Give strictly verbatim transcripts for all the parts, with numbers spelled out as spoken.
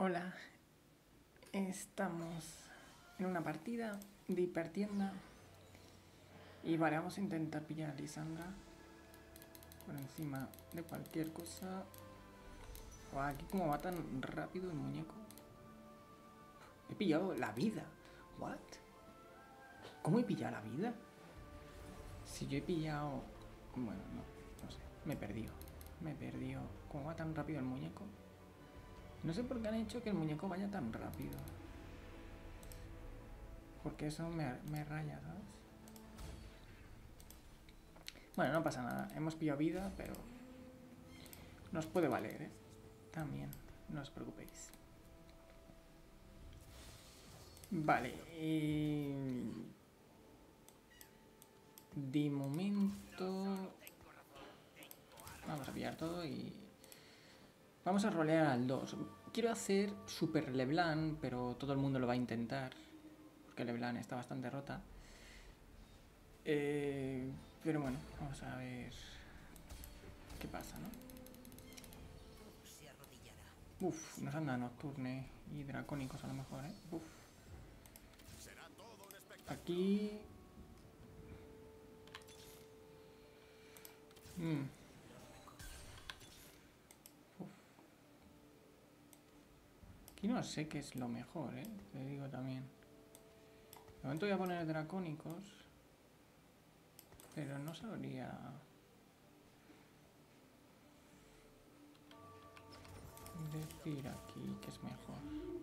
Hola, estamos en una partida de hipertienda y vale, vamos a intentar pillar a Lisandra por encima de cualquier cosa. Wow, aquí como va tan rápido el muñeco. He pillado la vida. What? ¿Cómo he pillado la vida? Si yo he pillado... Bueno, no, no sé, me he perdido. Me he perdido. ¿Cómo va tan rápido el muñeco? No sé por qué han hecho que el muñeco vaya tan rápido. Porque eso me, me raya, ¿sabes? Bueno, no pasa nada. Hemos pillado vida, pero nos puede valer, ¿eh? También, no os preocupéis. Vale. Eh... De momento... Vamos a pillar todo y... Vamos a rolear al dos. Quiero hacer Super Leblanc, pero todo el mundo lo va a intentar. Porque Leblanc está bastante rota. Eh... Pero bueno, vamos a ver... ¿Qué pasa, no? Uf, nos anda Nocturne y Dracónicos a lo mejor, ¿eh? Uf. Aquí... Mm. Aquí no sé qué es lo mejor, ¿eh? Te digo también. De momento voy a poner Dracónicos. Pero no sabría... decir aquí que es mejor.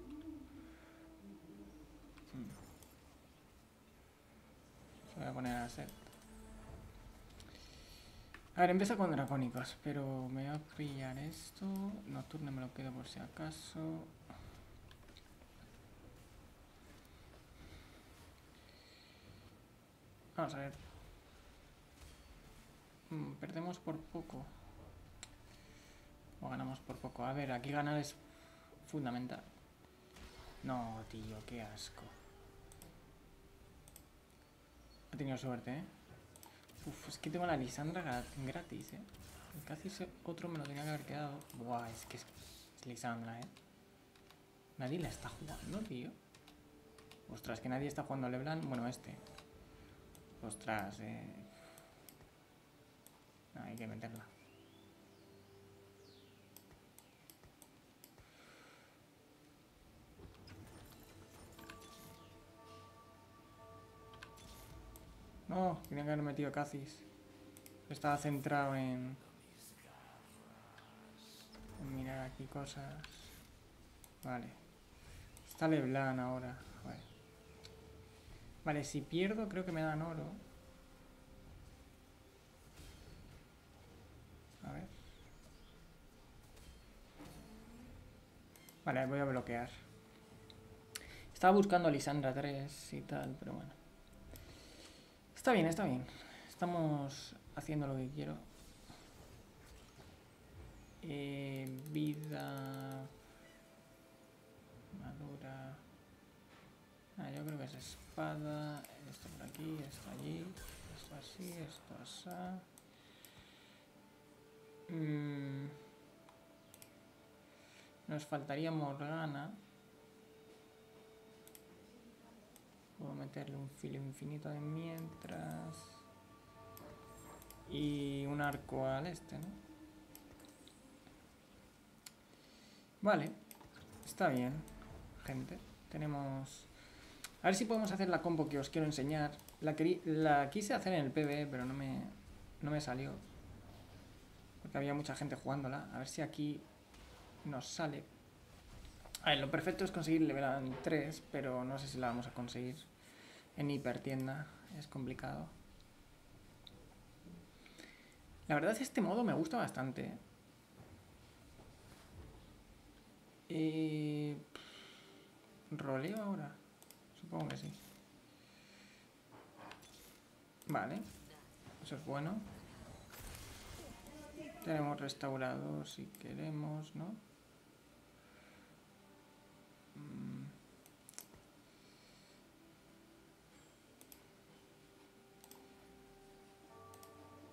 Hmm. Se voy a poner a set. A ver, empieza con dracónicos, pero me voy a pillar esto. Nocturne me lo quedo por si acaso. Vamos a ver. Hmm, perdemos por poco. O ganamos por poco. A ver, aquí ganar es fundamental. No, tío, qué asco. He tenido suerte, ¿eh? Uf, es que tengo la Lisandra gratis, ¿eh? Casi ese otro me lo tenía que haber quedado. Buah, es que es, es Lisandra, ¿eh? Nadie la está jugando, tío. Ostras, que nadie está jugando a Leblanc. Bueno, este. Ostras, eh... No, hay que meterla. No, tenía que haber metido Kha'Zix. Estaba centrado en... en mirar aquí cosas. Vale. Está Leblanc ahora. Vale. Vale, si pierdo creo que me dan oro. A ver. Vale, voy a bloquear. Estaba buscando a Lisandra tres y tal, pero bueno. Está bien, está bien. Estamos haciendo lo que quiero. Eh, vida... Madura... Ah, yo creo que es espada. Esto por aquí, esto allí. Esto así, esto así. Mm. Nos faltaría Morgana. Puedo meterle un filo infinito de mientras. Y un arco al este, ¿no? Vale. Está bien, gente. Tenemos... A ver si podemos hacer la combo que os quiero enseñar. La, la quise hacer en el P V E, pero no me, no me salió. Porque había mucha gente jugándola. A ver si aquí nos sale. A ver, lo perfecto es conseguir level tres, pero no sé si la vamos a conseguir en hipertienda. Es complicado. La verdad es que este modo me gusta bastante. Eh, ¿Roleo ahora? Supongo que sí. Vale. Eso es bueno. Tenemos restaurador si queremos, ¿no?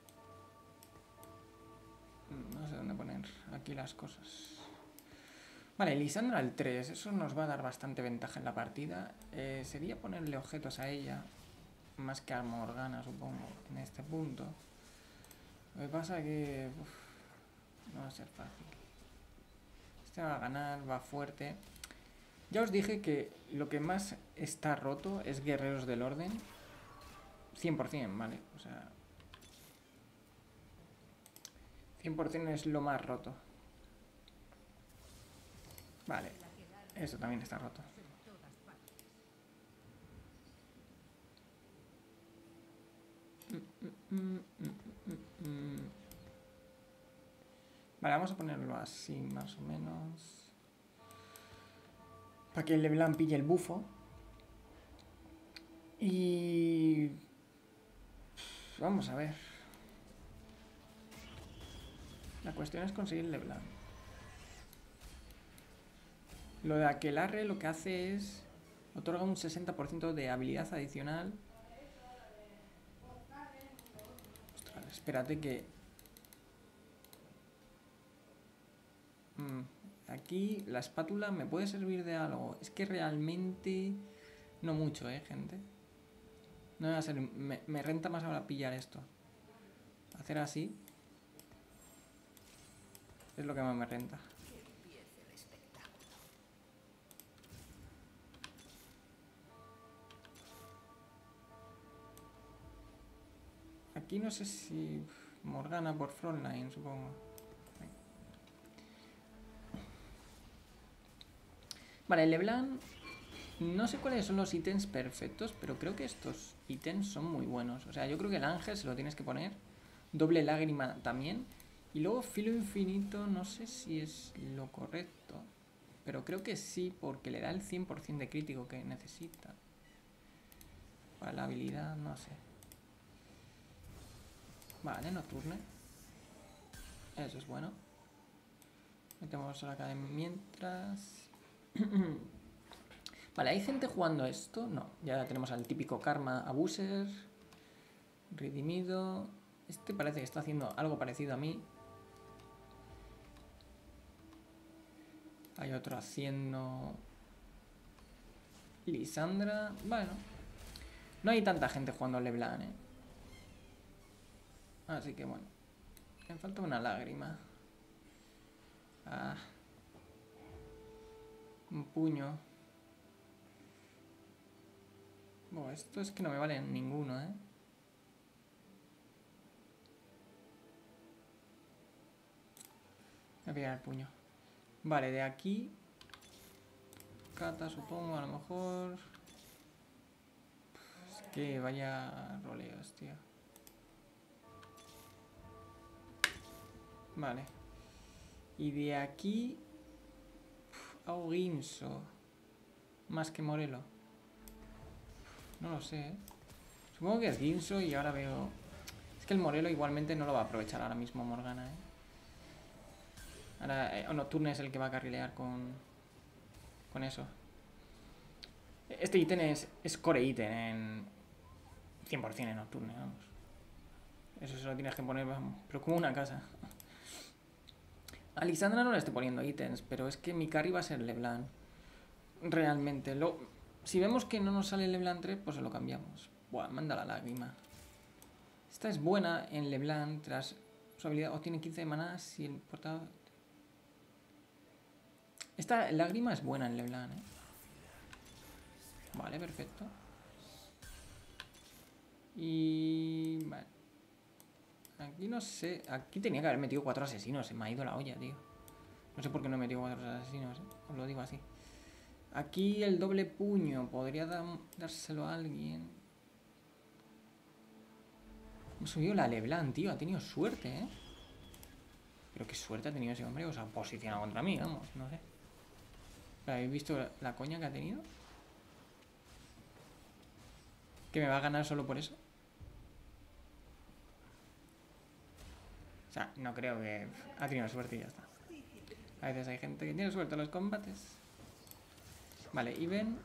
No sé dónde poner aquí las cosas. Vale, Lisandra al tres. Eso nos va a dar bastante ventaja en la partida. Eh, sería ponerle objetos a ella. Más que a Morgana, supongo, en este punto. Lo que pasa que... Uf, no va a ser fácil. Este va a ganar, va fuerte. Ya os dije que lo que más está roto es Guerreros del Orden. cien por cien, ¿vale? O sea... cien por cien es lo más roto. Vale. Eso también está roto. Mm, mm, mm, mm, mm. Vale, vamos a ponerlo así, más o menos. Para que el LeBlanc pille el bufo. Y... Vamos a ver. La cuestión es conseguir el LeBlanc. Lo de Aquelarre lo que hace es... Otorga un sesenta por ciento de habilidad adicional. Ostras, espérate que... Mm, aquí la espátula me puede servir de algo. Es que realmente... No mucho, eh, gente. No me va a ser... Me, me renta más ahora pillar esto. Hacer así. Es lo que más me renta. Aquí no sé si... Morgana por frontline, supongo. Vale, LeBlanc... No sé cuáles son los ítems perfectos, pero creo que estos ítems son muy buenos. O sea, yo creo que el ángel se lo tienes que poner. Doble lágrima también. Y luego filo infinito, no sé si es lo correcto. Pero creo que sí, porque le da el cien por cien de crítico que necesita. Para la habilidad, no sé. Vale, nocturne. Eso es bueno. Metemos a la academia mientras... Vale, ¿hay gente jugando esto? No, ya tenemos al típico Karma Abuser. Redimido. Este parece que está haciendo algo parecido a mí. Hay otro haciendo... Lisandra. Bueno. No hay tanta gente jugando LeBlanc, ¿eh? Así que bueno. Me falta una lágrima. Ah. Un puño. Bueno, esto es que no me vale ninguno, ¿eh? Voy a pillar el puño. Vale, de aquí... Cata, supongo, a lo mejor... Es que vaya roleos, tío. Vale. Y de aquí... Hago Guinso. Más que Morelo. No lo sé, ¿eh? Supongo que es Guinso y ahora veo... Es que el Morelo igualmente no lo va a aprovechar ahora mismo Morgana, ¿eh? Ahora eh, Nocturne es el que va a carrilear con... Con eso. Este ítem es, es core ítem en... cien por cien en Nocturne, vamos. Eso se lo tienes que poner, vamos, pero como una casa. A Lisandra no le estoy poniendo ítems, pero es que mi carry va a ser LeBlanc. Realmente. Lo... Si vemos que no nos sale LeBlanc tres, pues se lo cambiamos. Buah, manda la lágrima. Esta es buena en LeBlanc tras su habilidad. Obtiene quince de maná si el portador... Esta lágrima es buena en LeBlanc, ¿eh? Vale, perfecto. Y... Vale. Aquí no sé... Aquí tenía que haber metido cuatro asesinos. Se me ha ido la olla, tío. No sé por qué no he metido cuatro asesinos, ¿eh? Os lo digo así. Aquí el doble puño. Podría da dárselo a alguien. Hemos subido la LeBlanc, tío. Ha tenido suerte, ¿eh? Pero qué suerte ha tenido ese hombre. O sea, posicionado contra mí, vamos. No sé. ¿Habéis visto la, la coña que ha tenido? ¿Que me va a ganar solo por eso? O sea, no creo que... Ha tenido suerte y ya está. A veces hay gente que tiene suerte en los combates. Vale, Iben.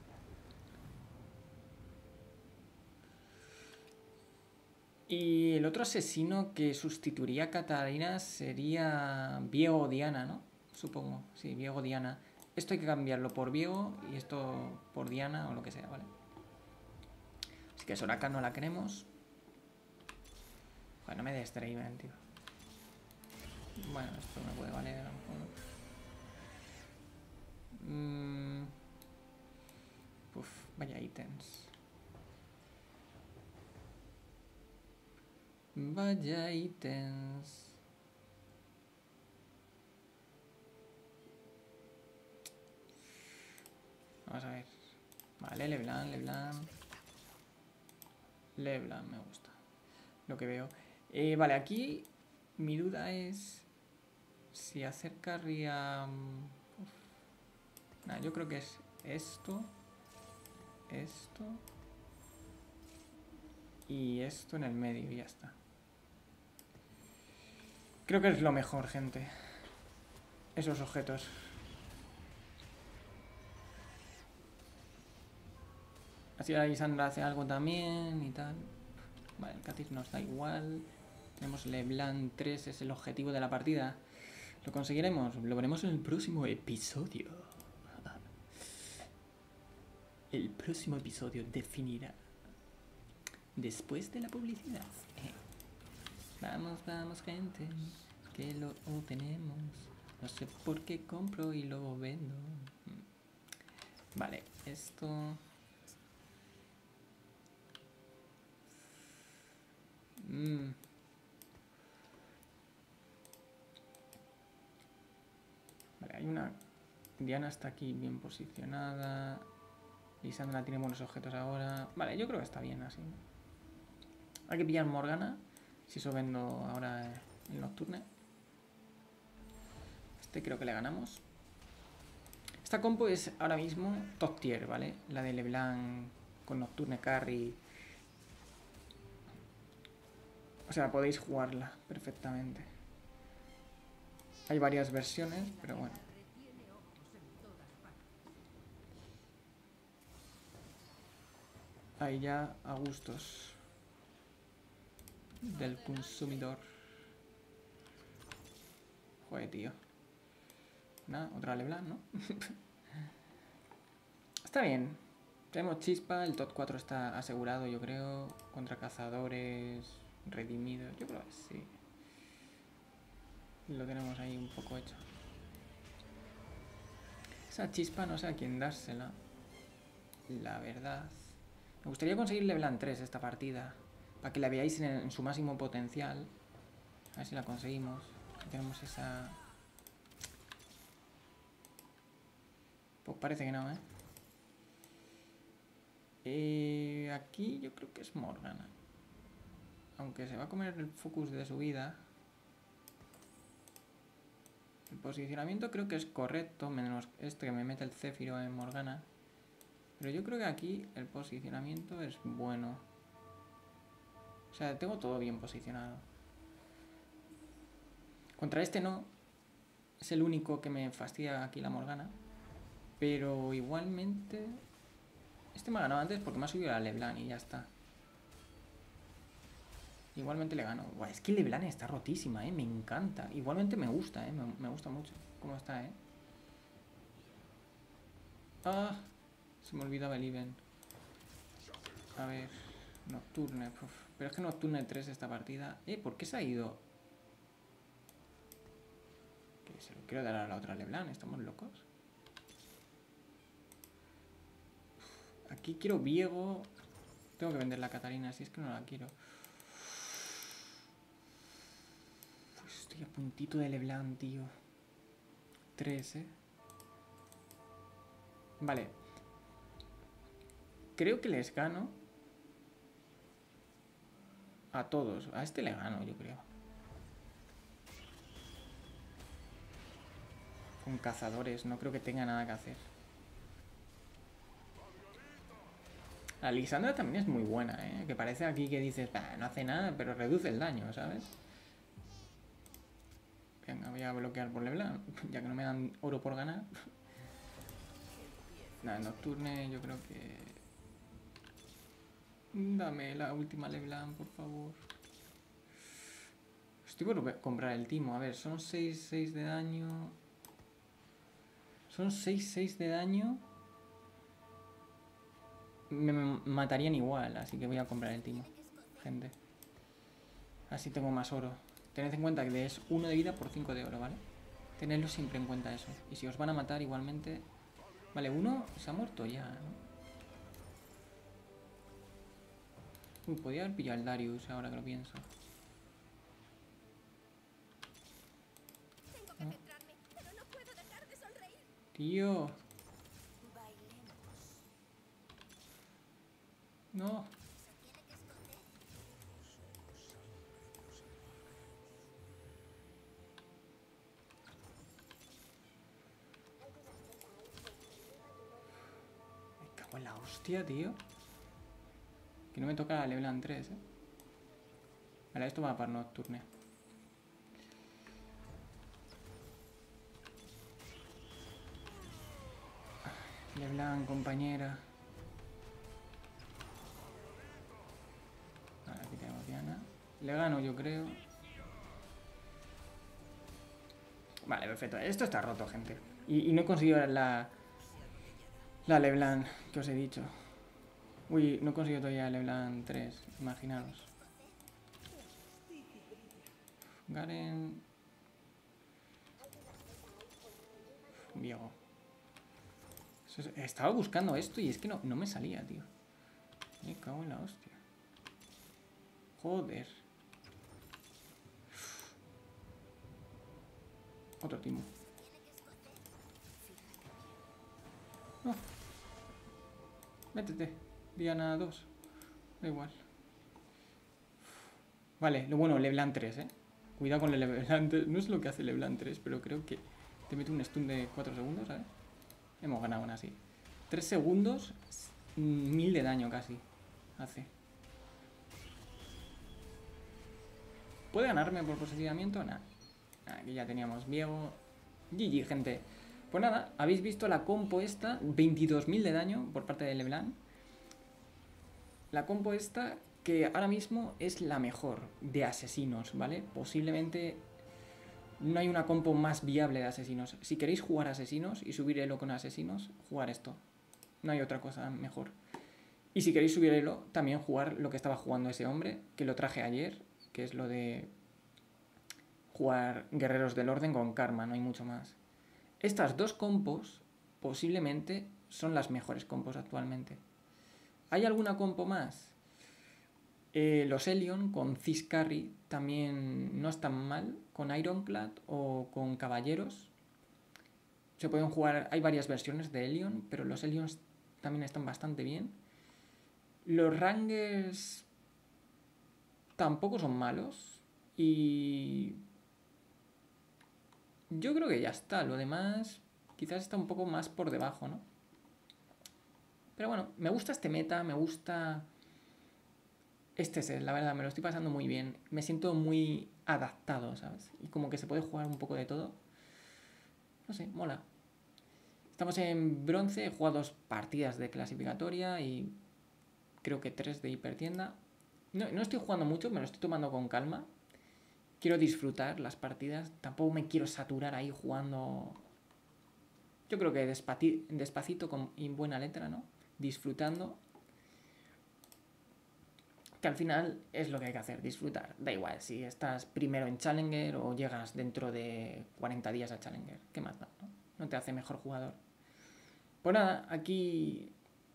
Y el otro asesino que sustituiría a Katarina sería Viego o Diana, ¿no? supongo. Sí, Viego, Diana. Esto hay que cambiarlo por Viego y esto por Diana o lo que sea, ¿vale? Así que Soraka no la queremos. Joder, no me des Draven, tío. Bueno, esto me puede valer a lo mejor. Mm. Uf, vaya ítems. Vaya ítems. Vamos a ver. Vale, Leblanc, Leblanc. Leblanc me gusta. Lo que veo. Eh, vale, aquí mi duda es si hacer carry a... Nah, yo creo que es esto, esto y esto en el medio y ya está. Creo que es lo mejor, gente. Esos objetos. Así la Lisandra hace algo también y tal. Vale, el Kha'Zix nos da igual. Tenemos Leblanc tres, es el objetivo de la partida. ¿Lo conseguiremos? Lo veremos en el próximo episodio. El próximo episodio definirá. Después de la publicidad. Vamos, vamos, gente. Que lo tenemos. No sé por qué compro y luego vendo. Vale, esto... Mm. Vale, hay una... Diana está aquí bien posicionada. Lisandra tiene buenos objetos ahora. Vale, yo creo que está bien así. Hay que pillar Morgana. Si eso vendo ahora el Nocturne. Este creo que le ganamos. Esta compo es ahora mismo top tier, ¿vale? La de Leblanc con Nocturne Carry. O sea, podéis jugarla perfectamente. Hay varias versiones, pero bueno. Ahí ya a gustos del consumidor. Joder, tío. Nada, otra Leblanc, ¿no? Está bien. Tenemos chispa, el top cuatro está asegurado, yo creo. Contra cazadores redimidos, yo creo que sí. Lo tenemos ahí un poco hecho. Esa chispa no sé a quién dársela. La verdad. Me gustaría conseguir Leblanc tres esta partida. Para que la veáis en, el, en su máximo potencial. A ver si la conseguimos. Tenemos esa... Pues parece que no, ¿eh? Eh, aquí yo creo que es Morgana. Aunque se va a comer el focus de su vida. El posicionamiento creo que es correcto, menos este que me mete el Céfiro en Morgana. Pero yo creo que aquí el posicionamiento es bueno. O sea, tengo todo bien posicionado. Contra este no. Es el único que me fastidia aquí la Morgana. Pero igualmente... Este me ha ganado antes porque me ha subido la Leblanc y ya está. Igualmente le gano. Buah, es que Leblanc está rotísima, ¿eh? Me encanta. Igualmente me gusta, ¿eh? Me, me gusta mucho cómo está, ¿eh? Ah, se me olvidaba el Even. A ver, Nocturne. Uf. Pero es que Nocturne tres esta partida. Eh, ¿por qué se ha ido? Que se lo quiero dar a la otra Leblanc, ¿estamos locos? Uf. Aquí quiero Viego. Tengo que vender la Catarina, si es que no la quiero. Pues estoy a puntito de Leblanc, tío. tres, ¿eh? Vale. Creo que les gano. A todos. A este le gano, yo creo. Con cazadores. No creo que tenga nada que hacer. La Lisandra también es muy buena, ¿eh? Que parece aquí que dices, bah, no hace nada, pero reduce el daño, ¿sabes? Venga, voy a bloquear por Leblanc, ya que no me dan oro por ganar. Nada, Nocturne yo creo que... Dame la última Leblanc, por favor. Estoy por comprar el timo. A ver, son seis, seis de daño. Son seis seis de daño. Me matarían igual, así que voy a comprar el timo, gente. Así tengo más oro. Tened en cuenta que es uno de vida por cinco de oro, ¿vale? Tenedlo siempre en cuenta eso. Y si os van a matar igualmente... Vale, uno se ha muerto ya, ¿no? Uy, podía haber pillado el Darius ahora que lo pienso. ¿No? Tío. No. Me cago en la hostia, tío. Que no me toca Leblanc tres, eh. Vale, esto va para Nocturne. Leblanc, compañera. Vale, aquí tenemos Diana. Le gano, yo creo. Vale, perfecto. Esto está roto, gente. Y, y no he conseguido la... La Leblanc que os he dicho. Uy, no he conseguido todavía Leblanc tres. Imaginaros. Garen... Viego. Estaba buscando esto y es que no, no me salía, tío. Me cago en la hostia. Joder. Otro timo. No. Métete. Diana dos. Da igual. Vale, lo bueno, Leblanc tres, eh. Cuidado con el Leblanc tres. No sé lo que hace Leblanc tres, pero creo que te mete un stun de cuatro segundos, ¿sabes? Hemos ganado aún así. tres segundos, mil de daño casi. Hace. ¿Puede ganarme por posicionamiento? Nah. Aquí ya teníamos Viego. G G, gente. Pues nada, habéis visto la compo esta. veintidós mil de daño por parte de Leblanc. La compo esta que ahora mismo es la mejor de asesinos, ¿vale? Posiblemente no hay una compo más viable de asesinos. Si queréis jugar asesinos y subir elo con asesinos, jugar esto. No hay otra cosa mejor. Y si queréis subir elo, también jugar lo que estaba jugando ese hombre, que lo traje ayer, que es lo de jugar Guerreros del Orden con Karma, no hay mucho más. Estas dos compos posiblemente son las mejores compos actualmente. ¿Hay alguna compo más? Eh, los Elion con Cis Carry también no están mal, con Ironclad o con Caballeros. Se pueden jugar, hay varias versiones de Elion, pero los Elions también están bastante bien. Los Rangers tampoco son malos y yo creo que ya está. Lo demás quizás está un poco más por debajo, ¿no? Pero bueno, me gusta este meta, me gusta este set, la verdad, me lo estoy pasando muy bien. Me siento muy adaptado, ¿sabes? Y como que se puede jugar un poco de todo. No sé, mola. Estamos en bronce, he jugado dos partidas de clasificatoria y creo que tres de hipertienda. No, no estoy jugando mucho, me lo estoy tomando con calma. Quiero disfrutar las partidas, tampoco me quiero saturar ahí jugando. Yo creo que despacito con, y buena letra, ¿no? Disfrutando. Que al final es lo que hay que hacer, disfrutar. Da igual si estás primero en Challenger o llegas dentro de cuarenta días a Challenger. ¿Qué más da? ¿No? No te hace mejor jugador. Pues nada, aquí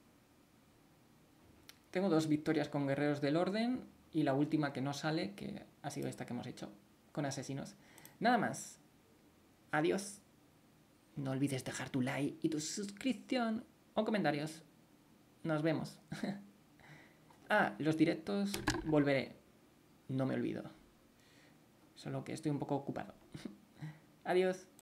tengo dos victorias con Guerreros del Orden y la última que no sale, que ha sido esta que hemos hecho, con Asesinos. Nada más. Adiós. No olvides dejar tu like y tu suscripción o comentarios. Nos vemos. Ah, los directos volveré. No me olvido. Solo que estoy un poco ocupado. Adiós.